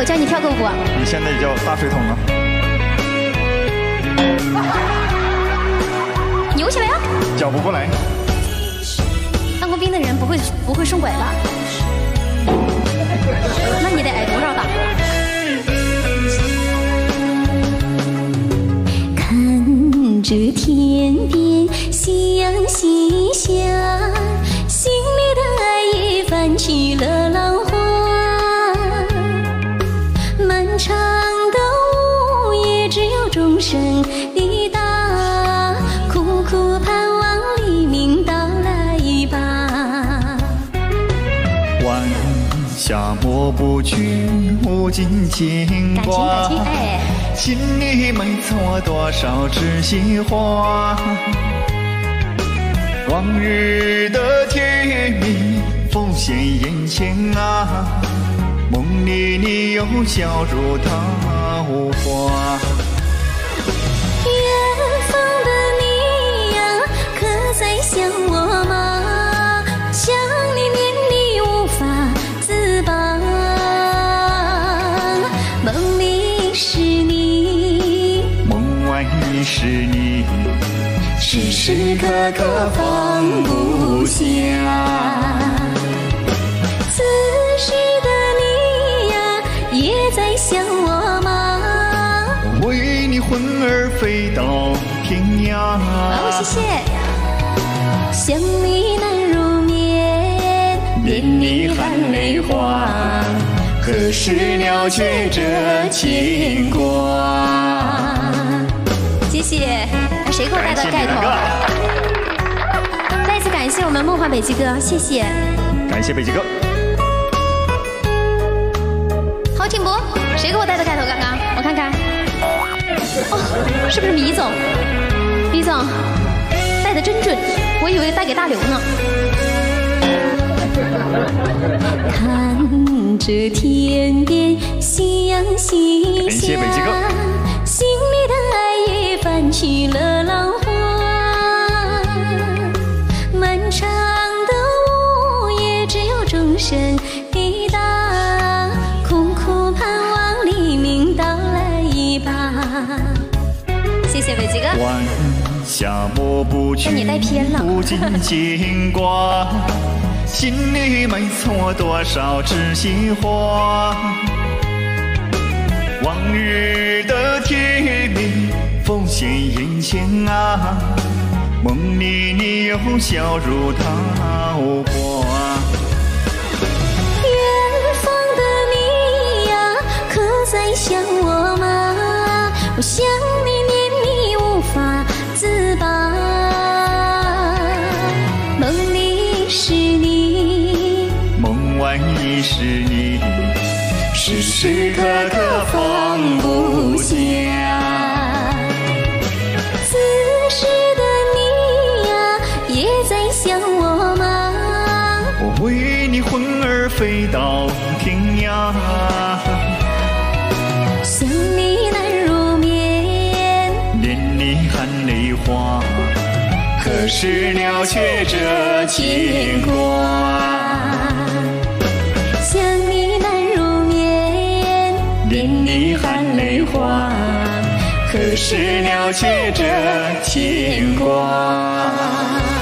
我教你跳个舞。 你现在叫大水桶了。 扭起来啊！ 脚不过来。 当过兵的人不会顺拐吧？那你得挨多少打？看着天边夕阳西下，心里的爱也泛起了浪花。漫长的午夜，只有钟声滴答，苦苦盼望黎明到来吧。 晚霞抹不去无尽牵挂，心里埋藏多少知心话。往日的甜蜜浮现眼前啊，梦里你又笑如桃花。 远方的你呀，可在想我吗？想你念你无法自拔，梦里是你， 梦外是你，时时刻刻放不下。 此时的你呀，也在想我吗？ 为你魂儿飞到天涯。 好，谢谢。想你难入眠， 念你含泪花，何时了却这牵挂？ 谢谢。谁给我带的盖头？再次感谢我们梦幻北极哥，谢谢。 感谢北极哥。 郝挺博，谁给我带的盖头？刚刚我看看。哦，是不是米总？米总带的真准，我以为带给大刘呢。看着天边夕阳西下， 感谢北极哥。 心里的爱也泛起了浪花。漫长的午夜，只有钟声滴答，苦苦盼望黎明到来吧。谢谢北极哥。 晚霞抹不去你带偏了无尽牵挂，心里埋藏多少知心话。往日的甜蜜浮现眼前啊，梦里你又笑如桃花。 远方的你呀，可在想我吗？我想你念你无法自拔，梦里是你， 梦外是你，时时刻刻放不下。 此时的你呀，也在想我吗？ 我为你魂儿飞到天涯， 想你难入眠， 念你含泪花，何时了却这牵挂？ 想你难入眠， 念你含泪花，何时了却这牵挂？